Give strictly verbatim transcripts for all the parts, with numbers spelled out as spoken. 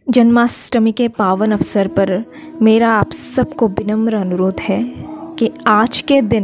जन्माष्टमी के पावन अवसर पर मेरा आप सबको विनम्र अनुरोध है कि आज के दिन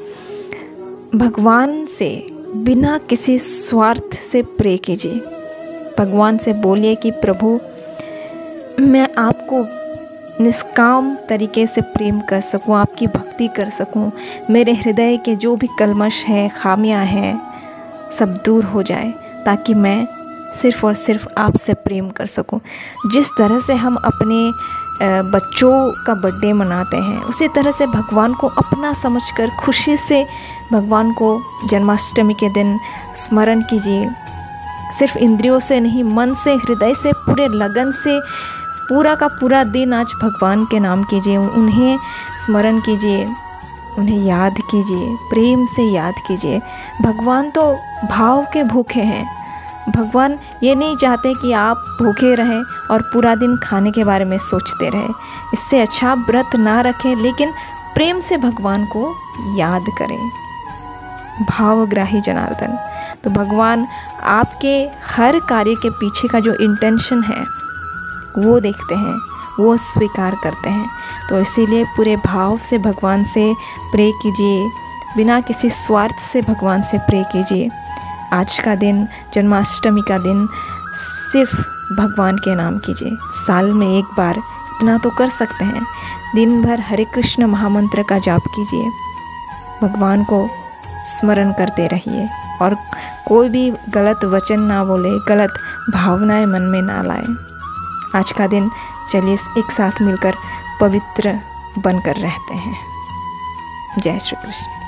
भगवान से बिना किसी स्वार्थ से प्रे कीजिए। भगवान से बोलिए कि प्रभु, मैं आपको निष्काम तरीके से प्रेम कर सकूं, आपकी भक्ति कर सकूं, मेरे हृदय के जो भी कलमश हैं, खामियां हैं, सब दूर हो जाए, ताकि मैं सिर्फ़ और सिर्फ आपसे प्रेम कर सकूं। जिस तरह से हम अपने बच्चों का बर्थडे मनाते हैं, उसी तरह से भगवान को अपना समझकर खुशी से भगवान को जन्माष्टमी के दिन स्मरण कीजिए। सिर्फ इंद्रियों से नहीं, मन से, हृदय से, पूरे लगन से पूरा का पूरा दिन आज भगवान के नाम कीजिए, उन्हें स्मरण कीजिए, उन्हें याद कीजिए, प्रेम से याद कीजिए। भगवान तो भाव के भूखे हैं। भगवान ये नहीं चाहते कि आप भूखे रहें और पूरा दिन खाने के बारे में सोचते रहें। इससे अच्छा व्रत ना रखें, लेकिन प्रेम से भगवान को याद करें। भावग्राही जनार्दन। तो भगवान आपके हर कार्य के पीछे का जो इंटेंशन है वो देखते हैं, वो स्वीकार करते हैं। तो इसीलिए पूरे भाव से भगवान से प्रे कीजिए, बिना किसी स्वार्थ से भगवान से प्रे कीजिए। आज का दिन, जन्माष्टमी का दिन, सिर्फ भगवान के नाम कीजिए। साल में एक बार इतना तो कर सकते हैं। दिन भर हरे कृष्ण महामंत्र का जाप कीजिए, भगवान को स्मरण करते रहिए और कोई भी गलत वचन ना बोले, गलत भावनाएं मन में ना लाए। आज का दिन चलिए एक साथ मिलकर पवित्र बनकर रहते हैं। जय श्री कृष्ण।